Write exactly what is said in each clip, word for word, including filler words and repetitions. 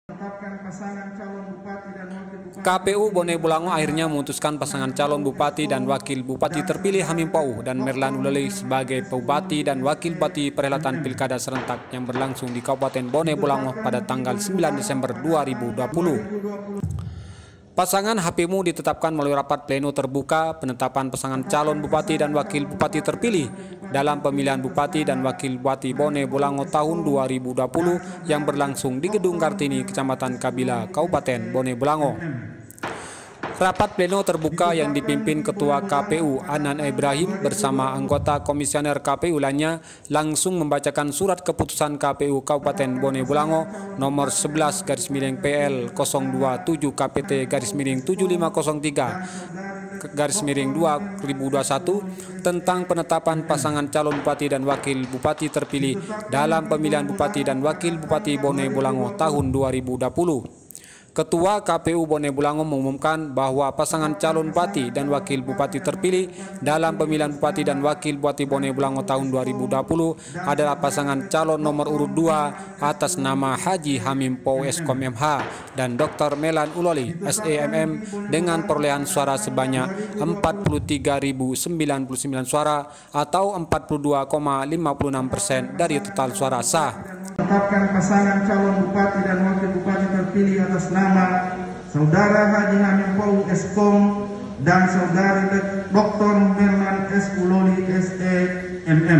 K P U Bone Bolango akhirnya memutuskan pasangan calon bupati dan wakil bupati terpilih Hamim Pou dan Merlan Uleli sebagai bupati dan wakil bupati perhelatan pilkada serentak yang berlangsung di Kabupaten Bone Bolango pada tanggal sembilan Desember dua ribu dua puluh. Pasangan H P M U ditetapkan melalui rapat pleno terbuka penetapan pasangan calon bupati dan wakil bupati terpilih dalam pemilihan bupati dan wakil bupati Bone Bolango tahun dua ribu dua puluh yang berlangsung di Gedung Kartini, Kecamatan Kabila, Kabupaten Bone Bolango. Rapat pleno terbuka yang dipimpin Ketua K P U Anan Ibrahim bersama anggota komisioner K P U lainnya langsung membacakan surat keputusan K P U Kabupaten Bone Bolango nomor sebelas garis miring P L nol dua tujuh K P T garis miring tujuh lima nol tiga garis miring dua ribu dua puluh satu tentang penetapan pasangan calon bupati dan wakil bupati terpilih dalam pemilihan bupati dan wakil bupati Bone Bolango tahun dua ribu dua puluh. Ketua K P U Bone Bolango mengumumkan bahwa pasangan calon bupati dan wakil bupati terpilih dalam pemilihan bupati dan wakil bupati Bone Bolango tahun dua ribu dua puluh adalah pasangan calon nomor urut dua atas nama Haji Hamim Pou S Kom M H dan Doktor Merlan Uleli S E M M dengan perolehan suara sebanyak empat puluh tiga ribu sembilan puluh sembilan suara atau empat puluh dua koma lima puluh enam persen dari total suara sah. Menetapkan pasangan calon bupati dan wakil bupati terpilih atas nama Saudara Haji Hamim Pou S Kom dan Saudara Doktor Merlan S Uleli S E M M.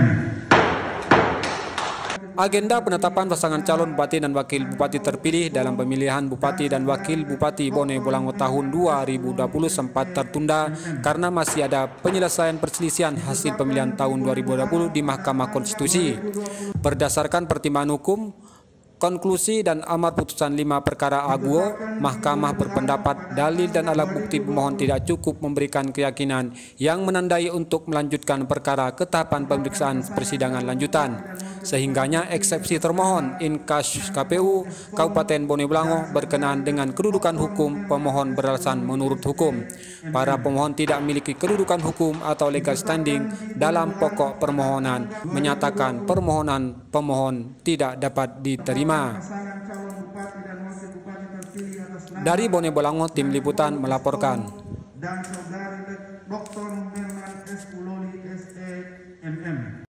Agenda penetapan pasangan calon bupati dan wakil bupati terpilih dalam pemilihan bupati dan wakil bupati Bone Bolango tahun dua ribu dua puluh sempat tertunda karena masih ada penyelesaian perselisihan hasil pemilihan tahun dua ribu dua puluh di Mahkamah Konstitusi. Berdasarkan pertimbangan hukum, konklusi dan amar putusan lima perkara aguo, Mahkamah berpendapat dalil dan alat bukti pemohon tidak cukup memberikan keyakinan yang menandai untuk melanjutkan perkara ke tahapan pemeriksaan persidangan lanjutan. Sehingganya eksepsi termohon in kasus K P U Kabupaten Bone Bolango berkenaan dengan kedudukan hukum pemohon beralasan menurut hukum. Para pemohon tidak memiliki kedudukan hukum atau legal standing dalam pokok permohonan, menyatakan permohonan pemohon tidak dapat diterima. Dari Bone Bolango, tim liputan melaporkan. Dan Saudara Doktor Merlan S Uleli S E M M.